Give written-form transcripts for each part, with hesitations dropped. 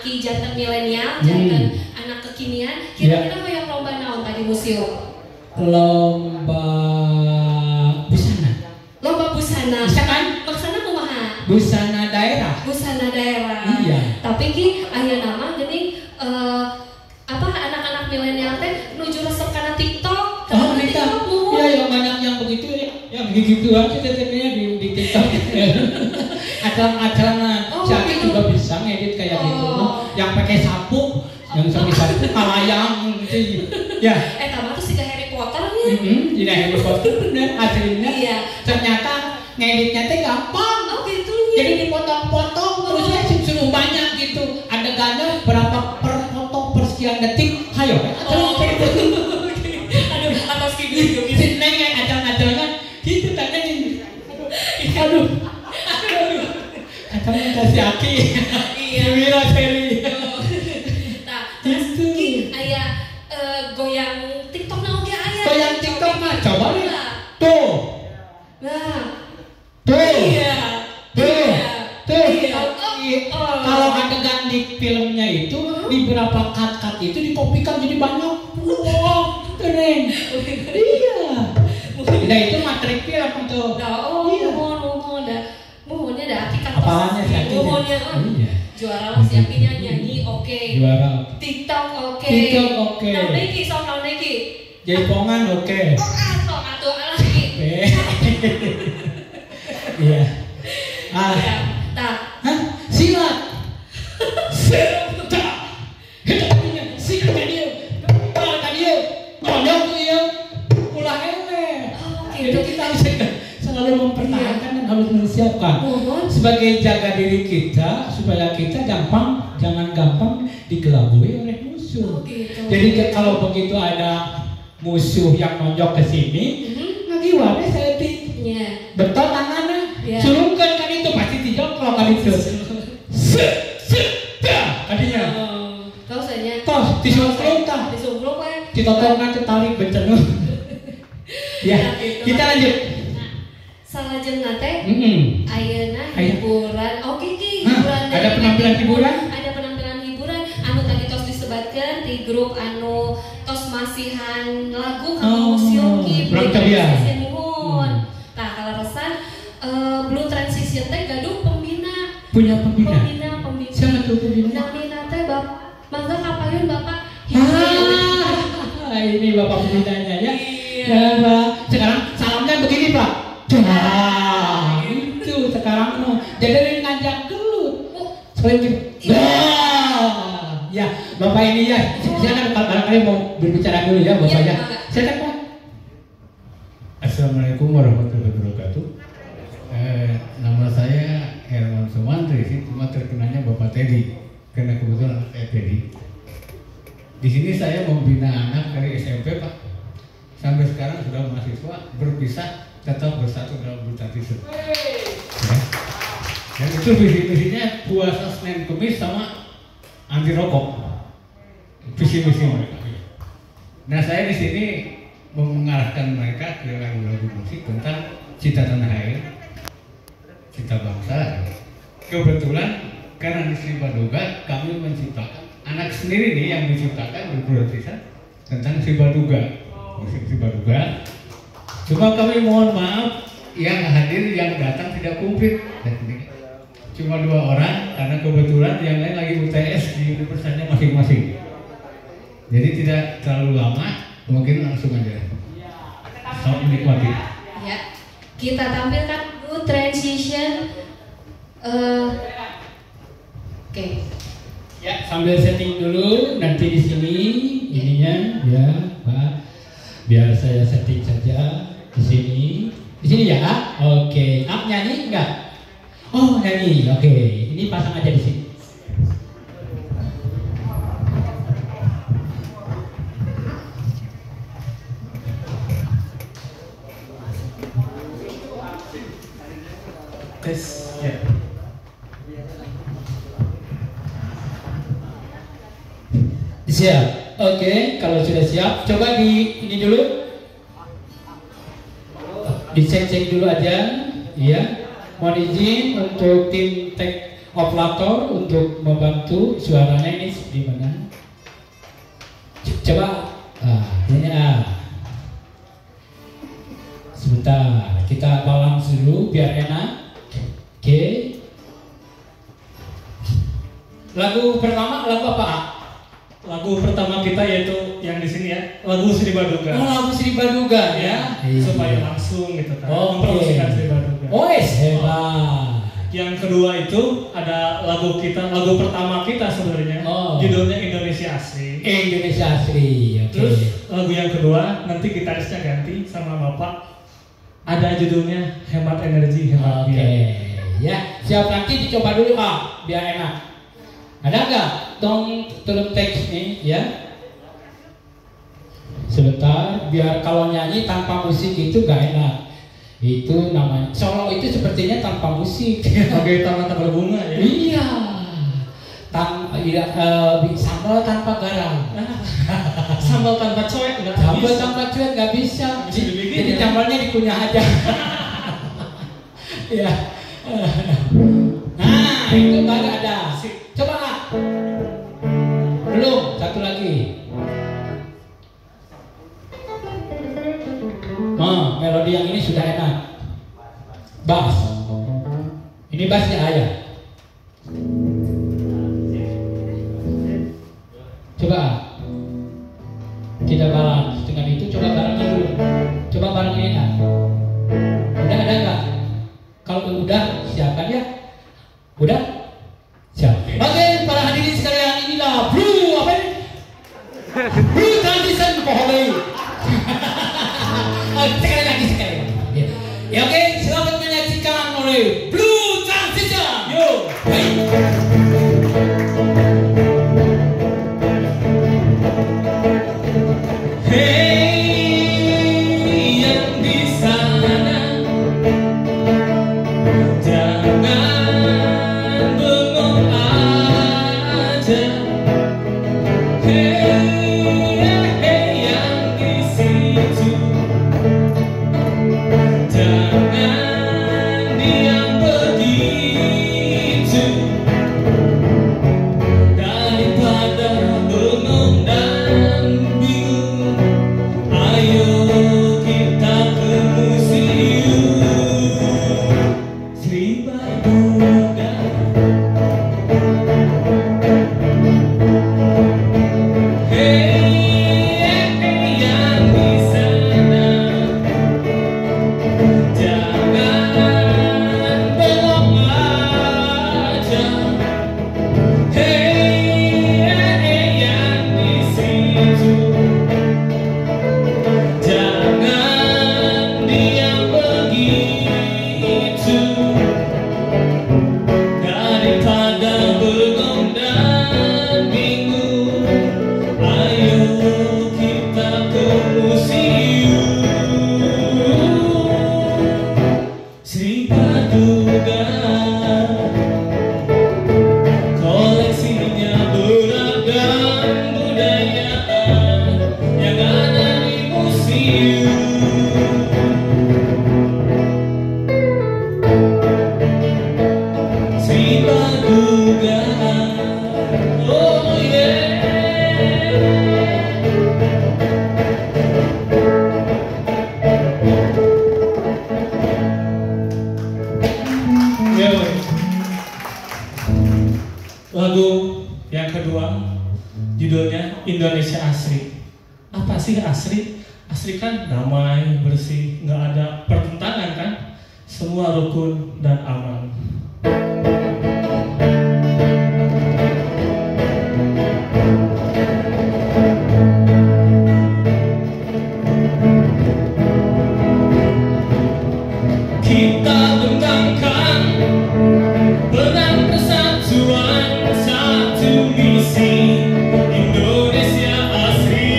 aki jantan milenial, jantan anak kekinian, kira-kira kayak lomba naon tadi museum? Lomba busana. Lomba busana. Misalkan maksana kumaha? Busana daerah. Busana daerah. Iya. Tapi ki aya nama geuning anak-anak milenial teh nuju resep kana TikTok. Oh, TikTok. Iya, yang banyak yang begitu yang begitu aja tetepnya di TikTok. Acara-acara Jaki gitu. juga bisa ngedit kayak gitu. Yang pakai sapu, yang pakai sapu kalayang gitu. Ya. Tamah tuh siga Harry Potter nya. Jadi Harry Potter bener aslinya. Iya. Ternyata ngeditnya teh gampang. Oh gitu. Jadi dipotong-potong terus ya suruh banyak gitu. Adegannya berapa per foto per sekian detik. Hayo. Aduh, atas gitu gitu. Neng acang-acangan gitu tanya. Aduh. Acangnya kasih aki. Iya. Wira Seri. Nah, terus ki aya goyang TikTok na oge aya. Goyang TikTok mah coba nih. Nah. Tuh. Nah. Tuh. Iya. Tuh. Tuh. Iya. Kalau adegan di filmnya itu di beberapa cut-cut itu dikopikan jadi banyak. Wow, keren. Iya. Nah itu materi film tuh. Iya. Mohonnya dah aki kan. Apanya sih aki? Mohonnya. Iya. Juara lah si akinya nyanyi oke. Juara. TikTok oke. TikTok oke. Nah, Neki sok nah Neki. Jaipongan oke. Sok atuh alah Neki. Iya. Tah. Hah? Silat. Silat. Silat tadi. Kalau tadi ngomong tuh ya. Ulah ewe. Jadi kita harus selalu mempertahankan dan harus menyiapkan sebagai jaga diri kita supaya kita jangan gampang digelabui oleh musuh. Jadi kalau begitu ada musuh yang nonjok ke sini, lagi wae saya betul tangannya, sulungkan kan itu pasti dijongklok kan itu. Tadinya. Tahu saja. Tos disungkluk tah. Disungkluk we. Ditotong nanti tarik bencana. Ya, kita lanjut. Salajengna teh ayeuna hiburan. Oke ki, hiburan. Ada penampilan hiburan? Ada penampilan hiburan anu tadi tos disebatkeun di grup anu tos masihan lagu kanggo museum ki. Tah kalaresan Blue Transition teh gaduh pembina. Punya pembina. Siapa tuh pembina? Pembina teh mangga kapayun Bapak. Ini Bapak pembinanya ya. Ya, Pak. Sekarang salamnya begini, Pak. Itu sekarang mau jadi ngajak dulu. Ya, Bapak ini ya. Silakan barangkali mau berbicara dulu ya, Bapak ya. Silakan, Pak. Assalamualaikum warahmatullahi wabarakatuh. Nama saya Herman Sumantri sih, cuma terkenalnya Bapak Teddy karena kebetulan saya Teddy. Di sini saya membina anak dari SMP, Pak. Sampai sekarang sudah mahasiswa, berpisah tetap bersatu dalam Blue Transition. Ya. Dan itu visi-misinya puasa Senin Kemis sama anti rokok. Visi-misi mereka. Nah, saya di sini mengarahkan mereka ke lagu-lagu musik tentang cinta tanah air, cinta bangsa. Kebetulan karena di Sri Baduga kami menciptakan anak sendiri nih yang diciptakan berproses tentang Sri Baduga, musik Sri Baduga. Cuma kami mohon maaf yang hadir yang datang tidak komplit. Cuma 2 orang karena kebetulan yang lain lagi UTS di universitasnya masing-masing. Jadi tidak terlalu lama, mungkin langsung aja. Selamat menikmati. Ya, kita tampilkan Blue Transition. Oke. Ya, sambil setting dulu nanti di sini ininya ya, Pak. Biar saya setting saja di sini. Di sini ya. Oke. Nyanyi enggak? Oh, nyanyi. Oke. Ini pasang aja di sini. Tes. Ya. Siap. Oke, kalau sudah siap, coba di ini dulu. Dicek-cek dulu aja, ya. Mohon izin untuk tim operator untuk membantu suaranya ini di mana? Coba, ini sebentar, kita balance dulu biar enak. Oke. Lagu pertama lagu apa? Lagu pertama kita yaitu yang di sini ya, lagu Sri Baduga. Oh, lagu Sri Baduga ya. Supaya langsung gitu kan. Oh, mempromosikan Sri Baduga. Oh, hebat. Yang kedua itu ada lagu kita, lagu pertama kita sebenarnya. Judulnya Indonesia Asri. Indonesia Asri. Okay. Terus lagu yang kedua nanti gitarisnya ganti sama Bapak. Ada judulnya Hemat Energi, Hemat Biaya. Ya, siap, nanti dicoba dulu biar enak. Ada nggak tolong teks nih ya? Sebentar, biar kalau nyanyi tanpa musik itu gak enak. Itu namanya solo, itu sepertinya tanpa musik. Sebagai taman bunga ya. Iya. Sambal tanpa garam. Sambal tanpa cuek nggak Sambal bisa. tanpa cuek nggak bisa. Jadi ya. sambalnya dikunyah aja. Ya. Nah, itu baru ada. Coba Kak. Belum, satu lagi. Melodi yang ini sudah enak. Bass. Ini bassnya ayah. Coba kita balance dengan itu, coba barengnya dulu. Coba barengnya enak. Udah ada nggak? Kalau udah siapkan ya. Udah? Siap. Oke, para hadirin sekalian, inilah Blue apa ini? Blue Transition Pohole. Sekali lagi. Ya oke, selamat menyaksikan oleh Blue Transition. Yo. Lagu yang kedua judulnya Indonesia Asri. Apa sih asri? Asri kan damai, bersih, nggak ada pertentangan kan? Semua rukun dan aman. Kita bentangkan benang persatuan, satu misi Indonesia asri.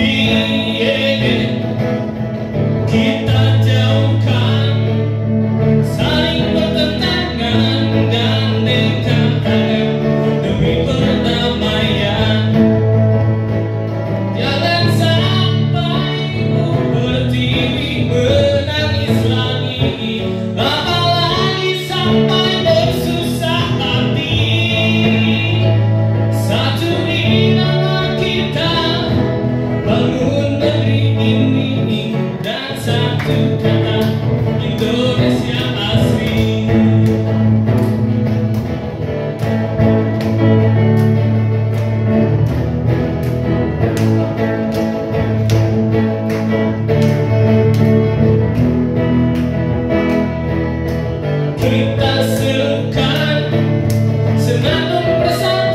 Kita jauhkan saling bertentangan dan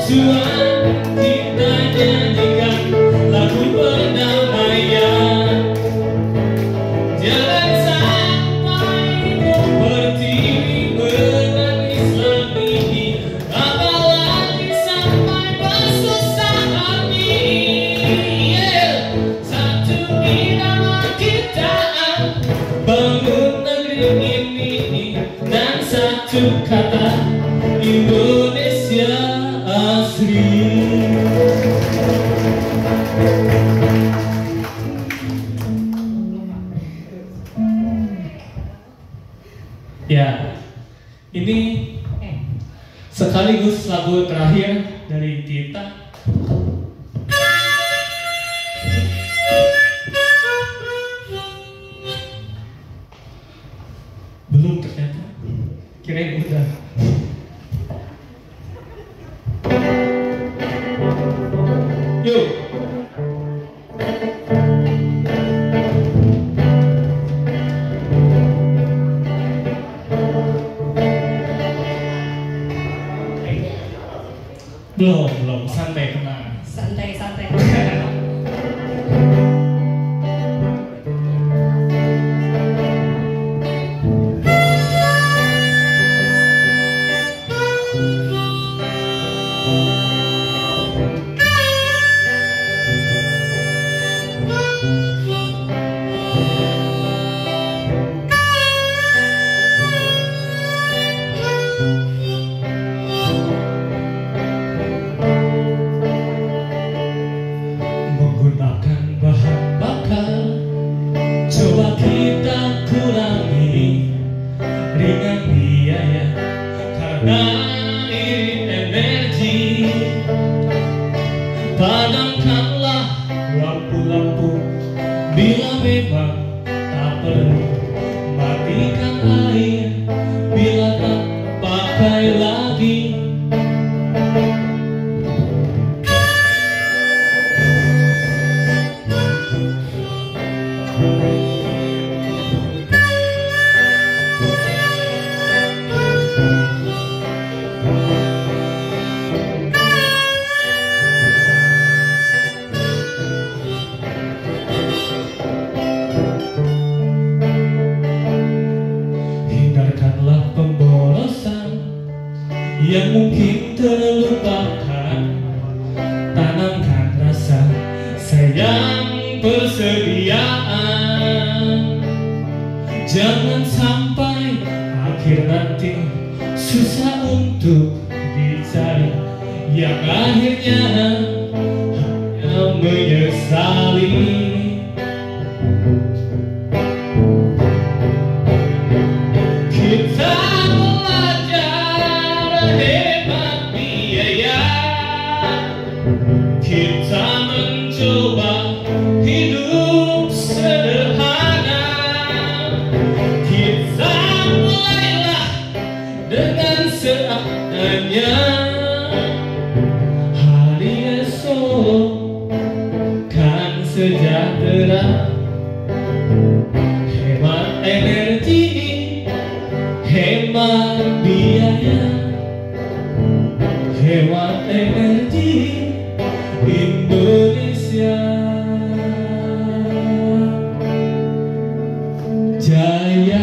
Tuhan kita nyanyikan lagu perdamaian. Jangan sampai berdiri menangis lagi, apalagi sampai bersusah hati. Satu irama kita bangun negeri ini, dan satu kata Indonesia asli. Ya, ini sekaligus lagu terakhir dari kita. Belum ternyata, kirain udah. Yuk. Belum, santai, tenang. Santai. Menggunakan bahan bakar, coba kita kurangi, ringan biaya karena irit energi. Padamkanlah lampu-lampu bila memang tak perlu, matikan air bila tak pakai lagi. Hindarkanlah pemborosan yang mungkin terlupakan. Tanamkan rasa sayang persediaan. Jangan sampai akhir nanti susah untuk dicari, yang akhirnya hanya menyesali. Kita belajar hemat biaya, kita mencoba hidup sederhana. Kita mulailah dengan seadanya, hari esok kan sejahtera. Hemat energi, hemat biaya, hemat energi Indonesia jaya.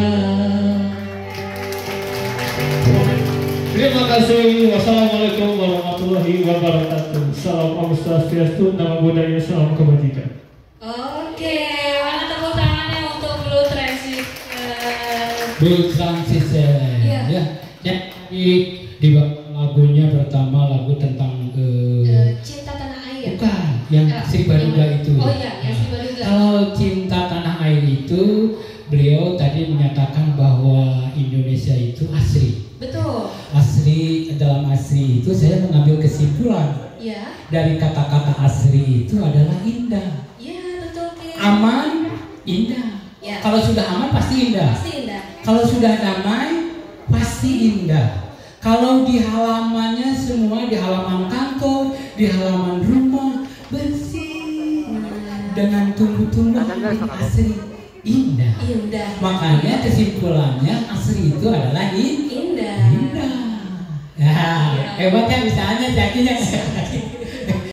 Terima kasih. Wassalamualaikum warahmatullahi wabarakatuh. Salam Om Swastiastu, Namo Buddhaya, salam kebajikan. Oke, mana tepuk tangannya untuk Blue Transition. Blue Transition. Iya. Ya. Jadi di lagunya pertama lagu tentang Cinta Tanah Air. bukan yang Sri Baduga itu. Oh iya, yang Sri Baduga. Kalau Cinta Tanah Air itu beliau tadi menyatakan bahwa Indonesia itu asri. Betul. Asri, dalam asri itu saya mengambil kesimpulan Iya. dari kata-kata asri itu adalah indah. Iya, betul, Ki. Aman, indah. Ya. Kalau sudah aman pasti indah. Pasti indah. Kalau sudah damai pasti indah. Kalau di halamannya semua, di halaman kantor, di halaman rumah bersih dengan tumbuh-tumbuhan asri, indah. Indah. Makanya kesimpulannya asri itu adalah indah. Indah. Indah. Ya, hebatnya bisa aja jakinya.